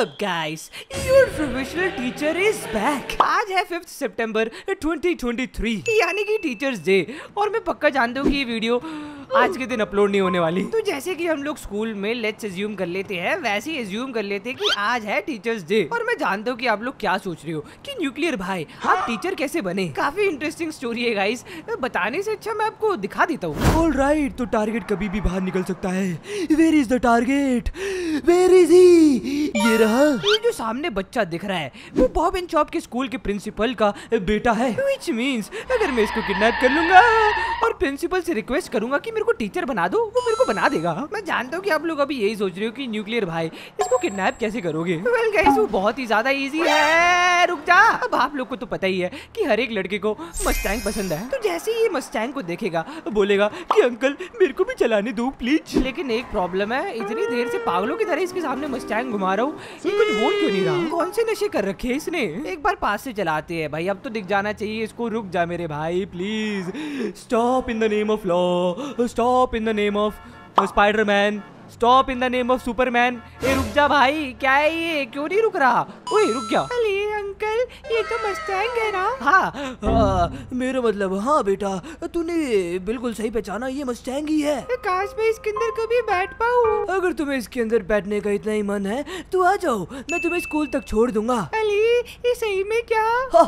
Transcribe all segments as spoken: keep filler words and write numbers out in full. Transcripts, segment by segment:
Sup guys, your professional teacher is back. आज है fifth सितंबर ट्वेंटी ट्वेंटी थ्री यानी कि टीचर्स डे और मैं पक्का जानता हूँ कि ये वीडियो आज के दिन अपलोड नहीं होने वाली। तो जैसे कि हम लोग स्कूल में लेट्स एज्यूम कर लेते हैं वैसे ही एज्यूम कर लेते हैं कि आज है टीचर्स डे। और मैं जानता हूँ कि आप लोग क्या सोच रहे हो कि न्यूक्लियर भाई आप टीचर कैसे बने। काफी इंटरेस्टिंग स्टोरी है गाइस, बताने से अच्छा मैं आपको दिखा देता हूँ। ऑलराइट, तो टारगेट कभी भी बाहर निकल सकता है। Where is the target? Where is he? ये रहा। ये जो सामने बच्चा दिख रहा है वो बॉब एंड चॉप के स्कूल के प्रिंसिपल का बेटा है। व्हिच मींस अगर मैं इसको किडनैप कर लूंगा और प्रिंसिपल से रिक्वेस्ट करूंगा कि मेरे को टीचर बना दो, वो मेरे को बना देगा। मैं जानता हूँ कि आप लोग अभी यही सोच रहे हो कि न्यूक्लियर भाई इसको किडनैप कैसे करोगे। वेल गाइस, वो बहुत ही ज्यादा इजी है। रुक जा, अब आप लोग को तो पता ही है कि हर एक लड़के को मस्टैंग पसंद है। तो जैसे ही ये मस्टैंग को देखेगा बोलेगा कि अंकल मेरे को भी चलाने दो प्लीज। लेकिन एक प्रॉब्लम है, इतनी देर से पागलों की तरह इसके सामने मस्टैंग घुमा रहा हूँ, ये कुछ बोल क्यों नहीं रहा। कौन से नशे कर रखे है इसने। एक बार पास से चलाते हैं भाई, अब तो दिख जाना चाहिए इसको। रुक जा मेरे भाई please. Stop in the name of law, stop in the name of Spiderman, stop in the name of Superman. ए रुक जा भाई, क्या है ये, क्यों नहीं रुक रहा। ओए रुक गया। अरे अंकल ये तो मस्टैंग है ना। हाँ, हाँ मेरा मतलब हाँ बेटा, तूने बिल्कुल सही पहचाना, ये मस्टैंग ही है। काश मैं इसके अंदर कभी बैठ पाऊँ। अगर तुम्हें इसके अंदर बैठने का इतना ही मन है तो आ जाओ, मैं तुम्हें स्कूल तक छोड़ दूंगा। अली ये सही में क्या?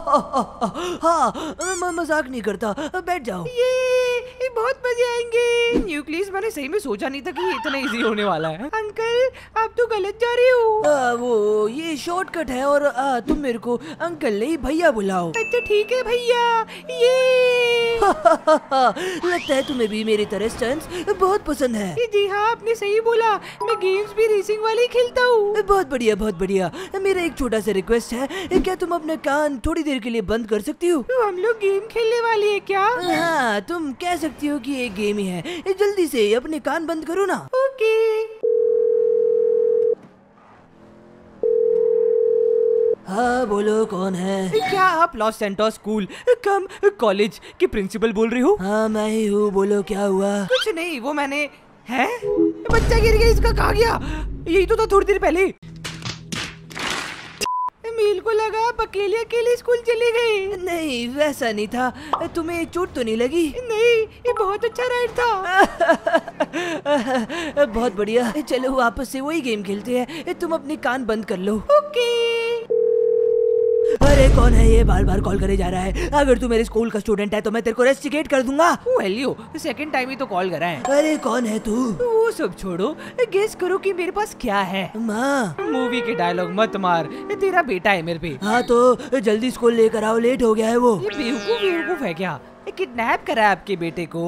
हाँ, मैं मजाक नहीं करता, बैठ जाओ। ये, ये बहुत मजे आएंगे। न्यूक्लियस मैंने सही में सोचा नहीं था कि ये इतना इजी होने वाला है। अंकल आप तो गलत जा रहे हो। आ, वो ये शॉर्टकट है और आ, तुम मेरे को अंकल नहीं भैया बुलाओ। अच्छा ठीक है भैया। ये लगता है तुम्हें भी मेरी तरह स्टंट्स बहुत पसंद है। जी हाँ आपने सही बोला, मैं गेम्स भी रेसिंग वाली खेलता हूँ। बहुत बढ़िया बहुत बढ़िया। मेरा एक छोटा सा रिक्वेस्ट है, क्या तुम अपने कान थोड़ी देर के लिए बंद कर सकती हो? तो हम लोग गेम खेलने वाले हैं क्या? हाँ तुम कह सकती हो कि एक गेम ही है, जल्दी से अपने कान बंद करो ना। ओके। हाँ बोलो कौन है? क्या आप Los Santos school cum college के प्रिंसिपल बोल रहे हो? हाँ मैं ही हूँ, बोलो क्या हुआ? कुछ नहीं, वो मैंने है बच्चा गिर गया, इसका कहाँ गया? यही तो था थोड़ी देर पहले। मील को लगा आप अकेले अकेले स्कूल चली गई। नहीं वैसा नहीं था, तुम्हें चोट तो नहीं लगी? नहीं, ये बहुत अच्छा राइड था। बहुत बढ़िया, चलो वापस से वही गेम खेलते हैं, तुम अपने कान बंद कर लो। ओके। अरे कौन है ये, बार बार कॉल करे जा रहा है। अगर तू मेरे स्कूल का स्टूडेंट है तो मैं तेरे को रेस्टिकेट कर दूंगा। ओ हेलियो, सेकंड टाइम ही तो कॉल करा है। अरे कौन है तू? वो सब छोड़ो, गेस करो कि मेरे पास क्या है। माँ। मूवी के डायलॉग मत मार, तेरा बेटा है मेरे पे। हाँ तो जल्दी स्कूल लेकर आओ, लेट हो गया है वो। ये बेवकूफ बेवकूफ है क्या? किडनैप करा है आपके बेटे को?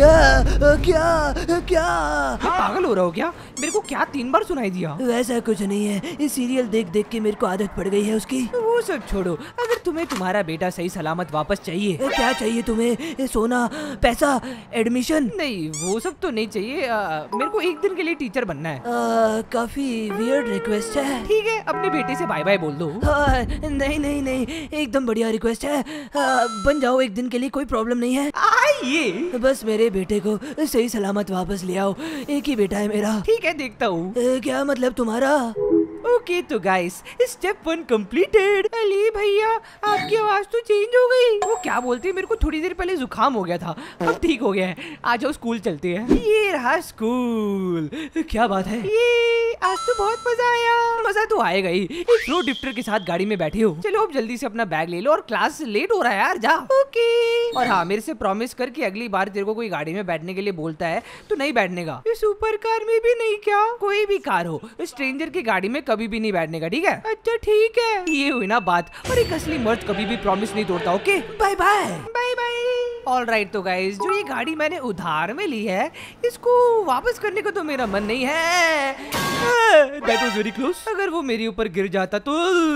क्या क्या क्या? पागल हो रहा हो क्या? मेरे को क्या तीन बार सुनाई दिया? वैसा कुछ नहीं है, इस सीरियल देख देख के मेरे को आदत पड़ गई है उसकी। वो सब छोड़ो, अगर तुम्हें तुम्हारा बेटा सही सलामत वापस चाहिए। क्या चाहिए तुम्हें? सोना, पैसा, एडमिशन? नहीं वो सब तो नहीं चाहिए। आ, मेरे को एक दिन के लिए टीचर बनना है। आ, काफी वियर्ड रिक्वेस्ट है। ठीक है, अपने बेटे से बाय बाय बोल दो। आ, नहीं नहीं नहीं, एकदम बढ़िया रिक्वेस्ट है। आ, बन जाओ एक दिन के लिए, कोई प्रॉब्लम नहीं है। आइए, बस मेरे बेटे को सही सलामत वापस ले आओ, एक ही बेटा है मेरा। ठीक है देखता हूँ। क्या मतलब तुम्हारा? ओके तो guys, step one completed. Ali भैया आपकी आवाज तो चेंज हो गई। वो क्या बोलते हैं, मेरे को थोड़ी देर पहले जुकाम हो गया था, अब ठीक हो गया है। आ जाओ स्कूल चलते हैं। ये रहा स्कूल। क्या बात है? ये आज तो बहुत मजा आया। मजा तो आएगा ही, एक फ्लो डिप्टर के साथ गाड़ी में बैठे हो। चलो अब जल्दी से अपना बैग ले लो और क्लास लेट हो रहा है यार, जा। ओके। और हाँ मेरे से प्रॉमिस कर कि अगली बार तेरे को कोई गाड़ी में बैठने के लिए बोलता है तो नहीं बैठने का। ये सुपर कार में भी नहीं क्या? कोई भी कार हो, स्ट्रेंजर की गाड़ी में कभी भी नहीं बैठने का, ठीक है? अच्छा ठीक है, ये हुई ना बात। और एक असली मर्द कभी भी प्रॉमिस नहीं तोड़ता। Okay bye bye bye bye. All right तो गाइज, जो ये गाड़ी मैंने उधार में ली है इसको वापस करने का तो मेरा मन नहीं है। That was very close. अगर वो मेरे ऊपर गिर जाता तो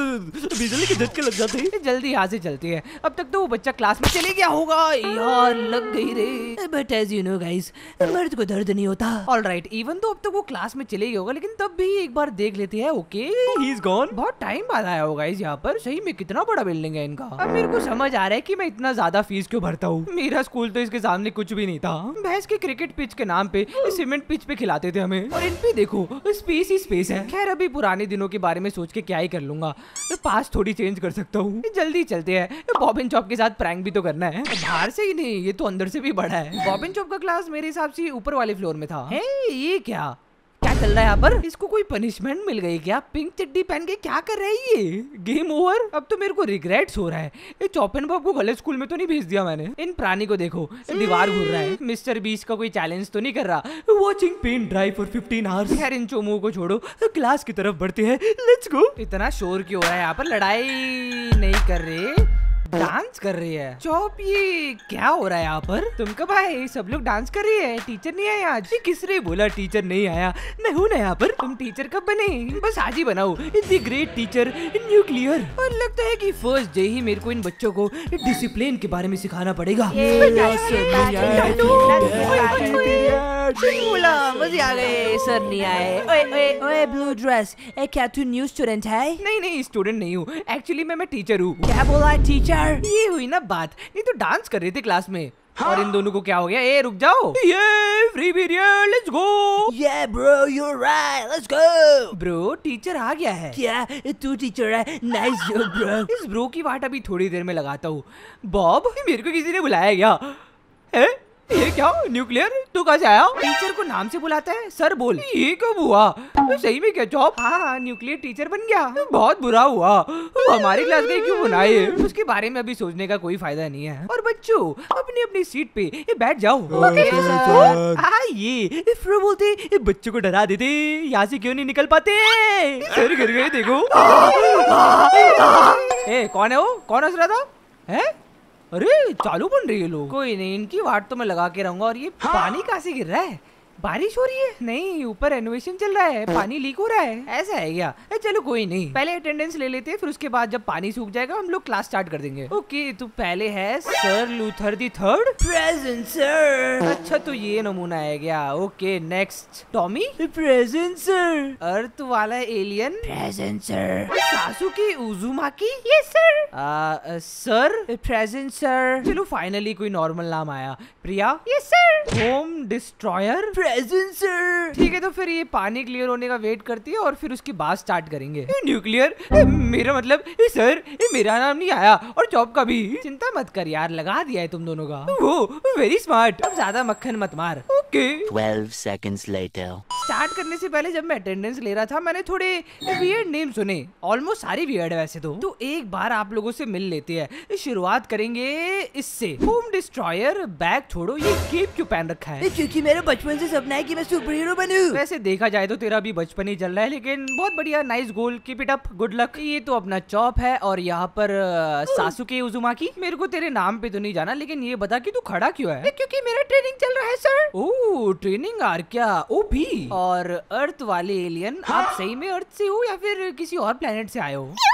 बिजली के झटके लग जाते। जल्दी यहाँ से चलती है, अब तक तो वो बच्चा क्लास में चले गया होगा। यार लग गई रे। But as you know guys, मर्द को दर्द नहीं होता। ऑल राइट, इवन तो अब तक वो क्लास में चले गया होगा, लेकिन तब भी एक बार देख लेते हैं। Okay he is gone. बहुत टाइम बाद आया होगा इस यहाँ पर। सही में कितना बड़ा बिल्डिंग है इनका। अब मेरे को समझ आ रहा है कि मैं इतना ज्यादा फीस क्यों भरता हूँ। मेरा स्कूल तो इसके सामने कुछ भी नहीं था। भैंस के क्रिकेट पिच के नाम पे सीमेंट पिच पे खिलाते थे हमें, और इन पे देखो स्पेस ही स्पेस है। खैर अभी पुराने दिनों के बारे में सोच के क्या ही कर लूंगा, पास थोड़ी चेंज कर सकता हूँ। जल्दी चलते हैं, बॉब एंड चॉप के साथ प्रैंक भी तो करना है। बाहर से ही नहीं, ये तो अंदर से भी बड़ा है। बॉब एंड चॉप का क्लास मेरे हिसाब से ऊपर वाले फ्लोर में था। है ये क्या क्या चल रहा है यहाँ पर? इसको कोई पनिशमेंट मिल गई क्या? पिंक चड्डी पहन के क्या कर रही है ये? Game over. अब तो मेरे को रिग्रेट्स हो रहा है, ये चॉप एंड बॉब को गलत स्कूल में तो नहीं भेज दिया मैंने। इन प्राणी को देखो, दीवार घूर रहा है। मिस्टर बीस्ट का कोई चैलेंज तो नहीं कर रहा। Watching paint dry for fifteen hours. खैर इन चोमू को छोड़ो, क्लास की तरफ बढ़ते हैं, लेट्स गो। इतना शोर क्यों हो रहा है यहाँ पर? लड़ाई नहीं कर रहे, डांस कर रही है चॉप। ये क्या हो रहा है यहाँ पर? तुम कब आए? सब लोग डांस कर रही है, टीचर नहीं आया आज। किसने बोला टीचर नहीं आया? मैं हूँ ना यहाँ पर। तुम टीचर कब बने? बस आज ही बनाओ। The great teacher nuclear. और लगता है कि फर्स्ट डे ही मेरे को इन बच्चों को डिसिप्लिन के बारे में सिखाना पड़ेगा। मजे आ गए, सर नहीं आए। ओए ओए ओए ब्लू ड्रेस, क्या तू न्यू स्टूडेंट है? नहीं नहीं स्टूडेंट नहीं हूँ, एक्चुअली मैं मैं टीचर हूँ। क्या बोला है टीचर? ये हुई ना बात, नहीं तो डांस कर रहे थे क्लास में। हाँ? और इन दोनों को क्या हो गया? ए रुक जाओ, ये free period, let's go. Yeah bro, you're right, let's go। Bro teacher आ गया है। क्या तू टीचर है? Nice job bro. इस ब्रो की वाट अभी थोड़ी देर में लगाता हूँ। बॉब मेरे को किसी ने बुलाया क्या है? ये क्या न्यूक्लियर, तू कहाँ से आया? टीचर को नाम से बुलाता है, सर बोल। ये कब हुआ? सही में क्या चॉप? हाँ हाँ न्यूक्लियर टीचर बन गया। बहुत बुरा हुआ, हमारी क्लास का क्यों बनाए? उसके बारे में अभी सोचने का कोई फायदा नहीं है। और बच्चों अपनी अपनी सीट पे ये बैठ जाओ। ये फ्रो बोलते बच्चों को डरा देते, यहाँ से क्यों नहीं निकल पाते? सर गिर गए देखो। ए कौन है वो? कौन हंस रहा था? है अरे चालू बन रही है लोग। कोई नहीं, इनकी वाट तो मैं लगा के रहूंगा। और ये हाँ? पानी कहाँ से गिर रहा है? बारिश हो रही है? नहीं ऊपर रेनोवेशन चल रहा है, पानी लीक हो रहा है। ऐसा है क्या? ए, चलो कोई नहीं, पहले अटेंडेंस ले लेते हैं, फिर उसके बाद जब पानी सूख जाएगा हम लोग क्लास स्टार्ट कर देंगे। ओके तो पहले है sir Luther the third. Present sir. अच्छा तो ये नमूना है क्या? Okay next Tommy. Present sir. Earth वाला alien. Present sir. Sasuke Uzumaki. Yes sir. Sir present sir. चलो फाइनली कोई नॉर्मल नाम आया। Priya. Yes sir. Home destroyer. Present sir. ठीक है तो फिर ये पानी क्लियर होने का वेट करती है और फिर उसके बाद स्टार्ट करेंगे। न्यूक्लियर मेरा मतलब ए, सर ए, मेरा नाम नहीं आया और जॉब का भी। चिंता मत कर यार, लगा दिया है तुम दोनों का। वो वेरी स्मार्ट। अब ज्यादा मक्खन मत मार। Okay twelve seconds later start करने से पहले जब मैं अटेंडेंस ले रहा था मैंने थोड़े वियर्ड नेम सुने। ऑलमोस्ट सारे वियर्ड है वैसे तो तो एक बार आप लोगों से मिल लेते हैं। शुरुआत करेंगे इससे। Home destroyer. बैग छोड़ो, ये केप क्यों पहन रखा है? क्योंकि मेरा बचपन से सपना है कि मैं सुपर हीरो बनूं। वैसे देखा जाए तो तेरा भी बचपन ही चल रहा है, लेकिन बहुत बढ़िया, nice goal, keep it up, good luck. ये तो अपना चॉप है और यहाँ पर सासुके उजुमाकी। मेरे को तेरे नाम पे तो नहीं जाना, लेकिन ये बता कि तू खड़ा क्यों है? क्योंकि मेरा ट्रेनिंग चल रहा है सर। ओह ट्रेनिंग आर क्या? ओ भी। और अर्थ वाले एलियन, आप सही में अर्थ से हो या फिर किसी और प्लेनेट से आए हो?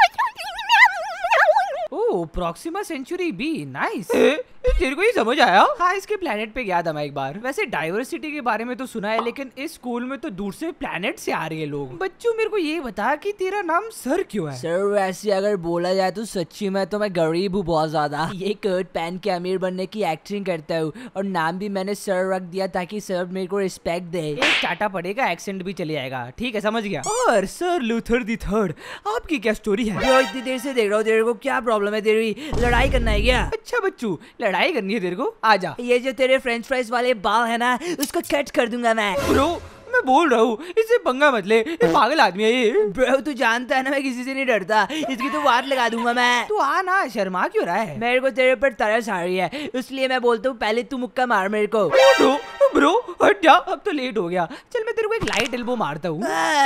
Oh Proxima Centauri B, nice. तेरे को ही समझ आया? हाँ इसके प्लेनेट पे गया था मैं एक बार। वैसे डाइवर्सिटी के बारे में तो सुना है, लेकिन इस स्कूल में तो दूर से प्लेनेट से आ रहे हैं लोग। बच्चों मेरे को ये बता कि तेरा नाम सर क्यों है? सर वैसे अगर बोला जाए तो सच्ची में तो मैं गरीब हूँ बहुत ज्यादा। ये कोट पहन के अमीर बनने की एक्टिंग करता हूँ और नाम भी मैंने सर रख दिया ताकि सर मेरे को रिस्पेक्ट दे। एक टाटा पड़ेगा, एक्सेंट भी चले जाएगा। ठीक है समझ गया। और सर लूथर दी थर्ड, आपकी क्या स्टोरी है? ब्रो इतनी देर से देख रहा हूँ, तेरे को क्या प्रॉब्लम है? तेरी लड़ाई करना है क्या? अच्छा बच्चू लड़ाई करनी है तेरे को? आजा। ये जो तेरे फ्रेंच फ्राइज वाले बाल है ना, उसको कट कर दूंगा मैं। ब्रो मैं बोल रहा हूँ इससे पंगा मत ले, ये पागल आदमी है ये। ब्रो तू जानता है ना मैं किसी से नहीं डरता, इसकी तो वाट लगा दूंगा मैं। तू आ ना, शर्मा क्यों रहा है? मेरे को तेरे पर तरस आ रही है, इसलिए मैं बोलता हूँ पहले तू मुक्का मार मेरे को। ब्रो ब्रो हट जा, अब तो लेट हो गया। चल मैं तेरे को एक लाइट एल्बो मारता हूँ।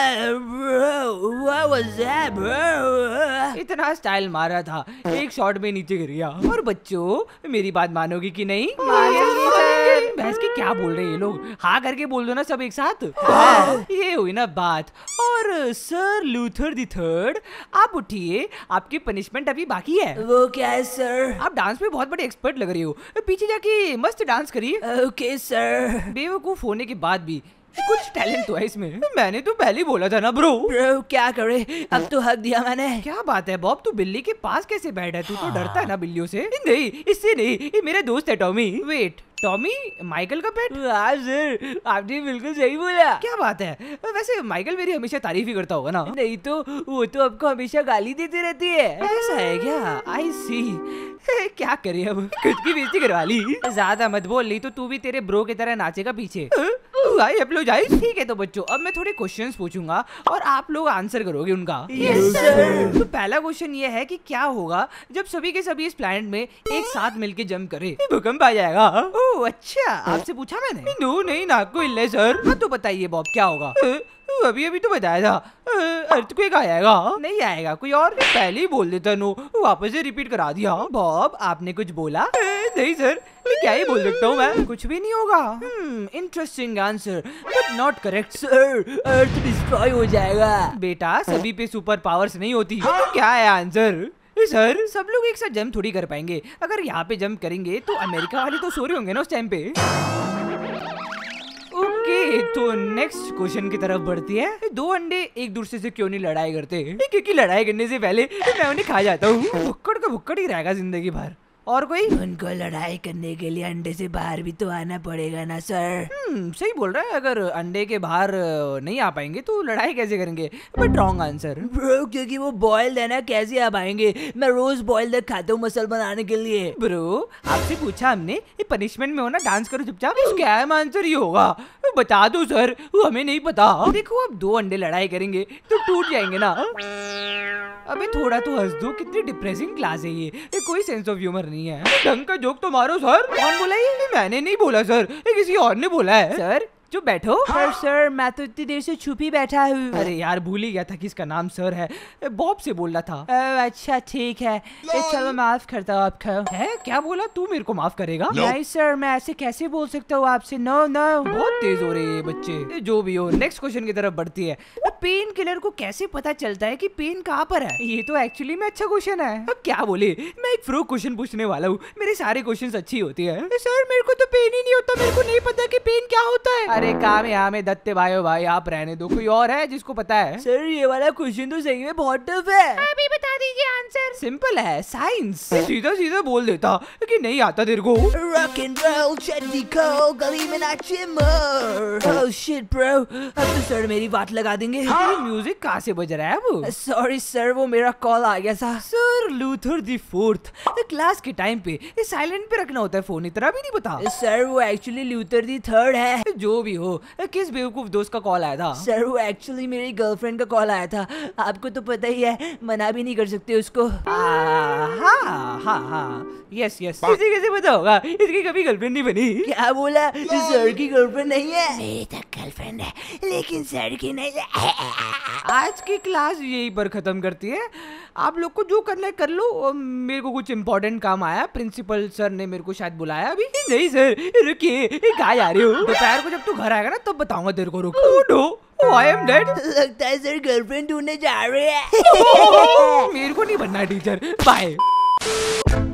इतना स्टाइल मारा था, एक शॉट में नीचे गिर गया। और बच्चों मेरी बात मानोगी कि नहीं? भैंस की क्या बोल रहे हैं ये लोग? हाँ करके बोल दो ना सब एक साथ। ये हुई ना बात। और सर लूथर दी थर्ड आप उठिए, आपकी पनिशमेंट अभी बाकी है। वो क्या है सर? आप डांस में बहुत बड़े एक्सपर्ट लग रही हो, पीछे जाके मस्त डांस करिए। Okay sir. बेवकूफ होने के बाद भी कुछ टैलेंट तो है इसमें। मैंने तो पहले ही बोला था ना ब्रो। ब्रो क्या करे, अब तो हक दिया मैंने। क्या बात है बॉब, तू बिल्ली के पास कैसे बैठा है? तू तो डरता है ना बिल्लियों से। नहीं, इससे नहीं, ये मेरा दोस्त है टॉमी। वेट, टॉमी माइकल का पेट? हाँ सर, आपने बिल्कुल सही बोला। क्या बात है, वैसे माइकल मेरी हमेशा तारीफ ही करता होगा ना? नहीं तो वो तो आपको हमेशा गाली देती रहती है। ऐसा है क्या? आई सी। क्या करे अब, खुद की बेइज्जती करवा ली। ज्यादा मत बोल, नहीं तो तू भी तेरे ब्रो की तरह नाचेगा पीछे। I apologise. ठीक है तो बच्चों, अब मैं थोड़े क्वेश्चंस पूछूंगा और आप लोग आंसर करोगे उनका। Yes, sir. तो पहला क्वेश्चन ये है कि क्या होगा जब सभी के सभी इस प्लैनेट में एक साथ मिलके जंप करे? भूकंप आ जाएगा। ओह अच्छा, आपसे पूछा मैंने? नो नहीं ना, कोई ले सर। हाँ तो बताइए बॉब, क्या होगा? अभी अभी तो बताया था, अर्थक्वेक आएगा। नहीं आएगा, कोई और? पहले ही बोल देता नो, वापस से रिपीट करा दिया। बॉब आपने कुछ बोला? नहीं सर, मैं क्या ही बोल सकता हूँ मैं? कुछ भी नहीं होगा। Interesting answer but not correct. Sir earth destroy हो जाएगा। बेटा सभी पे सुपर पावर्स नहीं होती। तो क्या है आंसर? सर सब लोग एक साथ जंप थोड़ी कर पाएंगे। अगर यहाँ पे जंप करेंगे तो अमेरिका वाले तो सो रहे होंगे ना उस टाइम पे। ओके तो नेक्स्ट क्वेश्चन की तरफ बढ़ती है। दो अंडे एक दूसरे से क्यों नहीं लड़ाई करते? क्योंकि लड़ाई करने से पहले मैं उन्हें खा जाता हूँ। भुक्कड़ का भुक्कड़ ही रहेगा जिंदगी भर। और कोई? उनको लड़ाई करने के लिए अंडे से बाहर भी तो आना पड़ेगा ना सर। हम्म सही बोल रहा है। अगर अंडे के बाहर नहीं आ पाएंगे तो लड़ाई कैसे करेंगे? But wrong answer. ब्रो क्योंकि वो बॉइल्ड है ना, कैसे आ पाएंगे? मैं रोज बॉइल्ड एग खाता हूँ मसल बनाने के लिए। ब्रो आपसे पूछा हमने, ये पनिशमेंट में हो ना, डांस करो चुपचाप। स्कैम आंसर ही होगा। बता दो सर, वो हमें नहीं पता। देखो अब दो अंडे लड़ाई करेंगे तो टूट जाएंगे ना। अबे थोड़ा तो हंस दो, कितनी डिप्रेसिंग क्लास है ये, ये कोई सेंस ऑफ ह्यूमर नहीं है। ढंग का जोक तो मारो सर। कौन बोला ये? मैंने नहीं बोला सर, ये किसी और ने बोला है। सर चुप बैठो। पर सर मैं तो इतनी देर से छुप ही बैठा हूँ। अरे यार भूल ही गया था कि इसका नाम सर है। बॉब से बोल रहा था। ओ, अच्छा ठीक है, ए, चलो माफ करता हूँ आपको। है क्या बोला? तू मेरे को माफ करेगा? नहीं सर, मैं ऐसे कैसे बोल सकता हूँ आपसे? No no. बहुत तेज हो रहे हैं बच्चे। जो भी हो, नेक्स्ट क्वेश्चन की तरफ बढ़ती है। पेन किलर को कैसे पता चलता है कि पेन कहाँ पर है? ये तो एक्चुअली में अच्छा क्वेश्चन है। अब क्या बोले, मैं एक फ्रो क्वेश्चन पूछने वाला हूँ। मेरे सारे क्वेश्चन अच्छी होती है। सर मेरे को तो पेन ही नहीं होता, मेरे को नहीं पता कि पेन क्या होता है। अरे काम यहाँ में दत्ते भाई भाई आप रहने दो, कोई और है जिसको पता है? सर ये वाला क्वेश्चन तो सही में बहुत टफ है। अभी बता दीजिए आंसर। सिंपल है, साइंस। सीधा सीधा बोल देता कि नहीं आता तेरे को। रॉक एंड रोल चड्डी को गली में नाचे मोर। ओह शिट ब्रो, अब तो सर मेरी बात लगा देंगे। ये म्यूजिक कहाँ से बज रहा है अब? सॉरी सर, वो मेरा कॉल आ गया था। Sir Luther the fourth class के टाइम पे ये साइलेंट पे रखना होता है फोन, इतना भी नहीं पता? सर वो एक्चुअली लूथर दी थर्ड है। जो भी हो, किस बेवकूफ दोस्त का कॉल आया था? सर वो एक्चुअली मेरी गर्लफ्रेंड का कॉल आया था। आपको तो पता ही है, मना भी नहीं कर सकते उसको। हाँ हाँ हाँ यस यस। इसे कैसे पता होगा? इसकी कभी गर्लफ्रेंड नहीं बनी। क्या बोला? सर की गर्लफ्रेंड नहीं है? मेरी तो गर्लफ्रेंड है लेकिन सर की नहीं है। आज की क्लास यही पर खत्म करती है। आप लोग को जो करना है कर लो। मेरे को कुछ इम्पोर्टेंट काम आया, प्रिंसिपल सर ने मेरे को शायद बुलाया अभी। नहीं सर रुकिए, कहाँ जा रहे हो? दोपहर को जब तू घर आएगा ना तब बताऊंगा तेरे को। रुक। No I am dead. लगता है सर गर्लफ्रेंड ढूंढने जा रहे हैं। मेरे को नहीं बनना टीचर, बाय।